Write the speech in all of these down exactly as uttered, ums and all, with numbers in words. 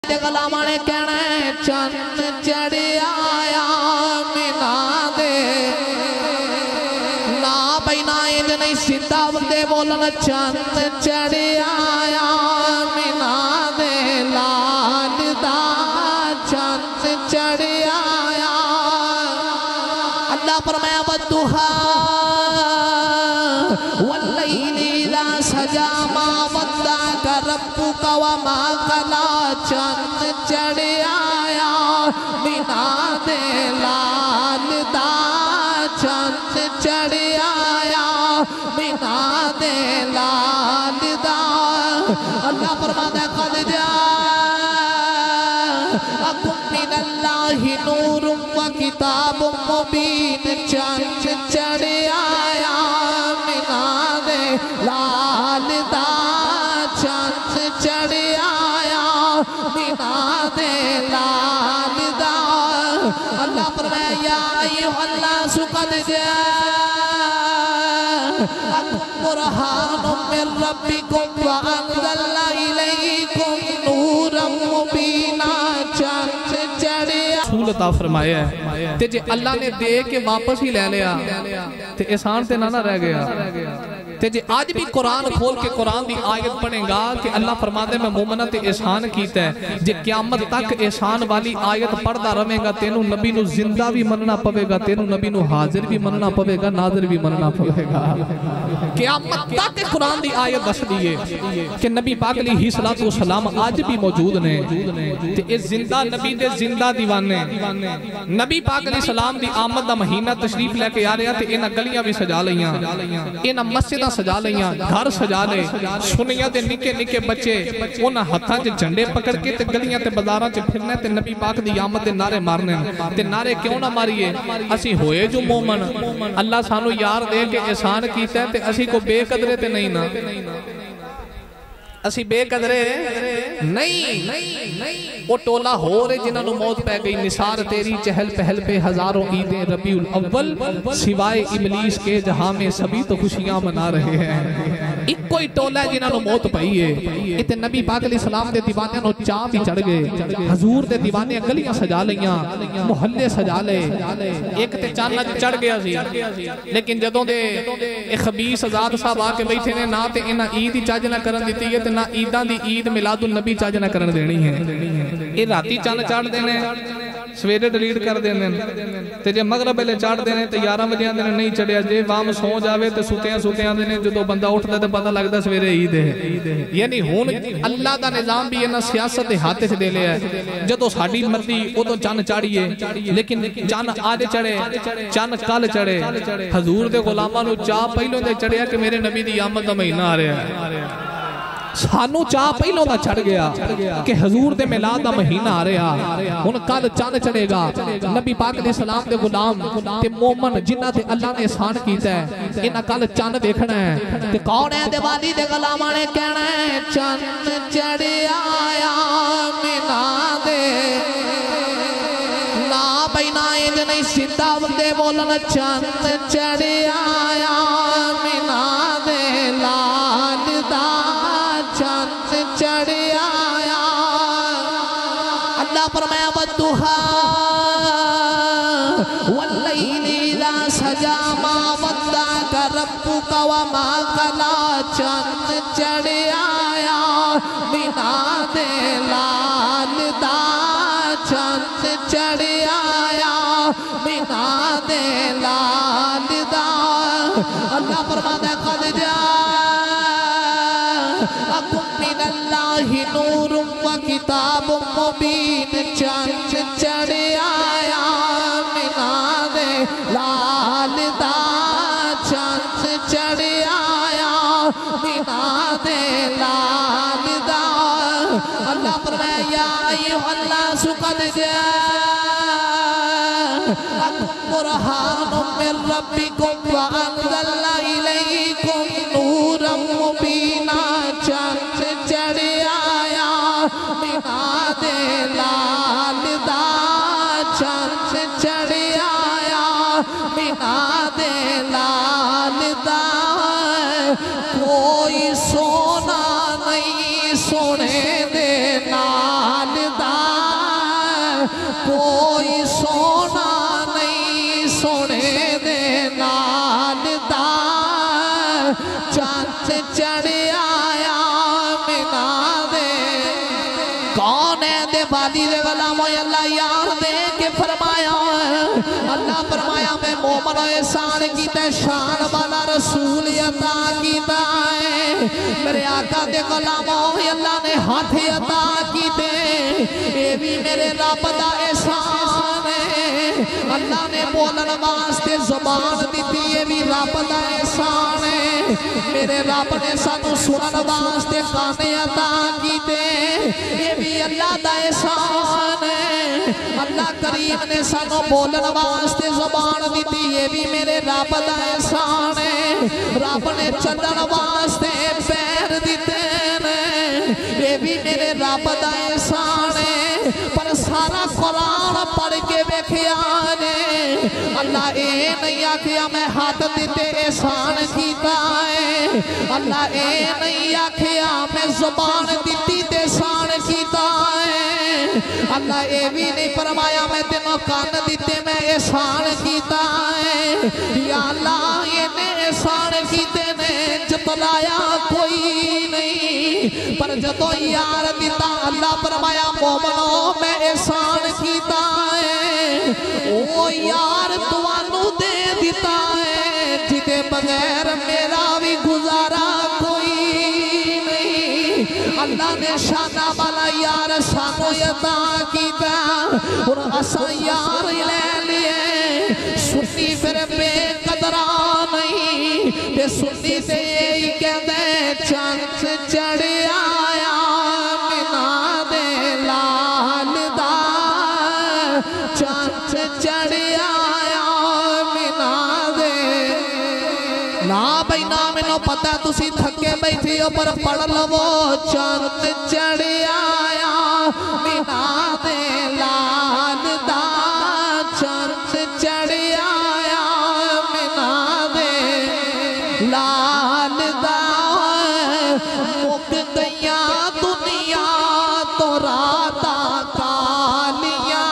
غلاماں نے کہنا ہے چند چڑھ آیا مینا دے نا بھائی نا انج نہیں سیدھا بندے بولنا چند چڑھ آیا مینا دے لال دا چند چڑھ آیا اللہ فرمایا والضحیٰ واللیل اذا سجا ما ودعک ربک وما قلی چند چڑھ آیا مینا دے لال دا چند چڑھ آیا مینا دے لال دا اللہ فرماتا ہے قد جاءکم من اللہ نور و کتاب مبین چند چڑھ آیا مینا دے لال دا چند چڑھ آیا مینا دے لال دا اللہ فرمایا یا ایوہ الناس قد جاءکم برہان من ربکم وانزلنا الیکم نورا مبینا چند چڑھ رسول عطا فرمایا ہے تے جے اللہ نے دے کے واپس ہی لے لیا تے احسان تے نہ نہ رہ گیا تے جے آج بھی قرآن کھول کے قرآن دی آیت پڑھیں گا کہ اللہ فرماتے میں مومنہ تے احسان کیتا ہے جے قیامت تک احسان والی آیت پڑھدا رہے گا تینوں نبی نو زندہ بھی مننا پوے گا تینوں نبی نو حاضر بھی مننا پوے گا ناظر بھی مننا پوے گا قیامت تک قرآن دی آیت دس دیئے کہ نبی پاک علیہ السلام آج بھی موجود نے تے اس زندہ نبی دے زندہ دیوانے نبی پاک علیہ السلام دی آمد دا مہینہ تشریف لے کے آ رہا تے انہاں گلیاں بھی سجا لیاں انہاں مسجداں سجا لیاں گھر سجا لے سنیاں دے نکے نکے بچے انہاں ہتھاں چ جھنڈے پکڑ کے تے گلیاں تے بازاراں چ پھرنے تے نبی پاک دی آمد دے نعرے مارنے تے نعرے کیوں نہ ماریے اسی ہوئے جو مومن اللہ سانو یار دے کے احسان کیتا ہے تے اسی کو بے قدرے تے نہیں نا اسی بے قدرے نہیں وہ ٹولہ ہو رہے جنہاں نو موت پہ گئی نثار تیری چہل پہل پہ ہزاروں عیدیں ربیع الاول سوائے ابلیس کے جہاں میں سبھی تو خوشیاں منا رہے ہیں ایک کوئی ٹولہ ہے جنہاں نو موت پئی ہے اتنے نبی پاک علیہ السلام دے دیوانے نو چاہ بھی چڑھ گئے حضور دے دیوانے گلیاں سجا لیاں محلے سجا لے ایک تے چاند چڑھ گیا سی لیکن جدوں دے ایک خبیث آزاد صاحب آ کے بیٹھے نے نہ تے انہاں عید ہی چاج نہ کرن دیتی ہے نہ عیداں دی عید میلاد النبی چاج نہ کرن دینی ہے یہ راتی چاند چاڑ دینے سویرے ڈلیٹ کر دینے تے جے مغرب لے چاڑ دینے تے یارہ بجے آن دینے نہیں چڑھیا جے وام سو جاوے تے سوتیاں سوتیاں دینے جو دو بندہ اٹھ دے تے پتہ لگ دے سویرے عید ہے یعنی ہون اللہ دا نظام بھی انہا سیاست ہاتھے سے دے لے ہے جدو ساڑی مرضی وہ تو چاند چاڑیے لیکن چاند آج چڑھے چاند کال چڑھے حضور دے غلامہ نو چاہ پہلوں دے چڑھیا کہ میرے نبی دی آمد دا مہینہ آ رہا ہے سانو چاہ پہلوں دا چڑھ گیا کہ حضور دے میلاد دا مہینہ آ رہا ان کل چاند چڑھے گا نبی پاک علیہ السلام دے غلام تے مومن جنہ تے اللہ نے احسان کیتا ہے انہاں کل چاند دیکھنا ہے تے کون ہے دیوالی دے غلاماں نے کہنا ہے چند چڑھ آیا مینا دے نا بھائی نا انج نہیں سیدھا بندے بولنا چند چڑھ آیا مینا دے لال دا چند چڑھ آیا اللہ فرمایا والضحیٰ واللیل اذا سجا ما ودعک ربک وما قلی چند چڑھ آیا مینا دے لال دا چند چڑھ آیا مینا دے لال دا اللہ فرماتا ہے قد جاءکم من اللہ نور و کتاب مبین چند چڑھ آیا مینا دے لال دا چند چڑھ آیا مینا دے لال دا اللہ فرمایا یا ایوہ الناس قد جاءکم برہان من ربکم وانزلنا الیکم نورا مبینا چند چڑھ آیا مینا دے لال دا چند چڑھ آیا مینا دے لال دا کوئی سونا نہیں سونے دے نال کوئی سونا نہیں سونے دے نال دا چاند چڑھ آیا مینا دے کون ہے دے والی دے غلاموں اللہ یار دے کے فرمایا اللہ فرمایا میں مومن و احسان کیتا ہے شان والا رسول عطا کیتا ہے میرے آقا دے غلاموں اللہ نے ہاتھ عطا کیتے اے بھی میرے رب دا احسان ہے اللہ نے بولن واسطے زبان دیتی یہ بھی رب دا احسان ہے میرے رب نے سانو سنن واسطے کانے عطا کیتے یہ بھی اللہ دا احسان ہے اللہ کریم نے سانو بولن واسطے زبان دیتی یہ بھی میرے رب دا احسان ہے رب نے چلن واسطے پیر دیتے ہیں یہ بھی میرے رب دا احسان ہے پر سارا قرآن پڑھ کے بیکھیا نے اللہ اے نہیں آکھیا میں ہاتھ دیتے احسان کیتا ہے اللہ اے نہیں آکھیا میں زبان دیتی تے احسان کیتا ہے اللہ اے بھی نہیں فرمایا میں تینوں کان دیتے میں احسان کیتا ہے یا اللہ یہ نے احسان کیتے نے جتلایا کوئی نہیں پر جدو یار دیتا اللہ فرمایا مومنوں میں احسان کیتا ہے او یار توانو دے دیتا ہے جدے بغیر میرا بھی گزارا کوئی نہیں اللہ نے شانہ والا یار سانو عطا کیتا اور اسا یار لے لیے سنی پھر بے قدرہ نہیں تے سنی تے یہی کہتے چاند چڑھ آیا مینا دے لال دا چاند چڑھ آیا مینا دے نا بھائی نا میں نو پتہ تسی تھکے بیٹھی ہو پر پڑھ لو چاند چڑھ آیا مینا دے لال دا چاند چڑھ آیا مینا دے لال دا مک گیا دنیا تو راتا کالیاں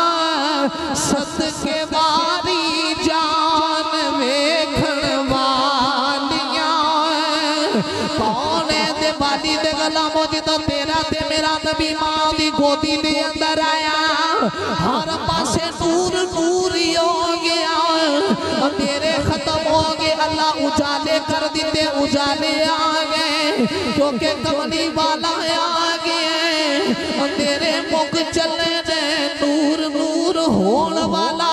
صدقے واری جان ویکھن والیاں کون ہے دے والی دے غلاموں جدو تیرا تے میرا نبی ماں دی گودی دے اندر آیا ہر پاسے نور نور ہی ہو گیا اندھیرے ختم ہو گئے اللہ اجالے کر دیتے اجالے آگئے کیونکہ کملی والا آگئے اندھیرے مک چلے دے نور نور ہون والا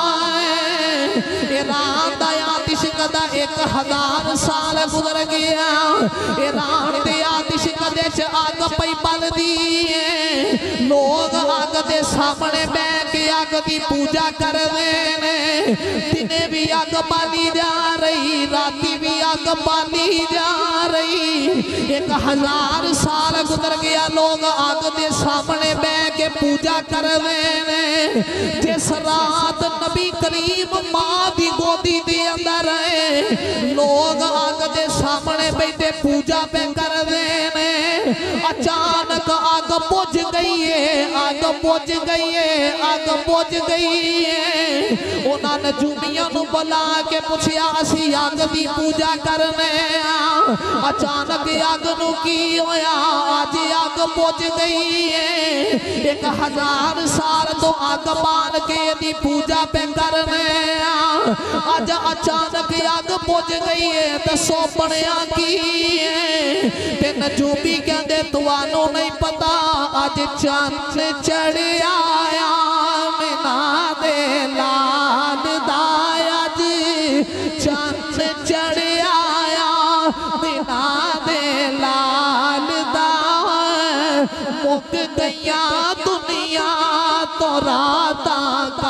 ایران دا آتش قدہ ایک ہزار سال گزر گیا ایران دے آتش قدہ چھ آگ پئی بل دیئے لوگ آگ دے سامنے بیٹھ کے آگ دی پوجا کر دینے دنے بھی آگ بالی جا رہی راتی بھی آگ بالی جا رہی ایک ہزار سال گزر گیا لوگ آگ دے سامنے بیٹھ کے پوجا کر دینے جس رات نبی کریم ماں دی گودی دے اندر ہے لوگ آگ دے سامنے بیٹھے پوجا پہ کر دینے اچانک آگ بوجھ گئی ہے آگ بوجھ گئی ہے آگ بوجھ گئی ہے انہاں نجومیاں نو بلا کے پوچھیا اسی آگ دی پوجا کرنے اچانک آگ نو کی ہویا آج آگ بوجھ گئی ہے ایک ہزار سال تو آگ بان کے دی پوجا پہ کرنے آج اچانک آگ بوجھ گئی ہے دسو پڑیا کی ہے تے نجومی کہندے توانو نہیں پتا آج چاند چڑھ آیا مینا دے لال دا آج چاند چڑھ آیا مینا دے لال دا مک گیا دنیا تو راتا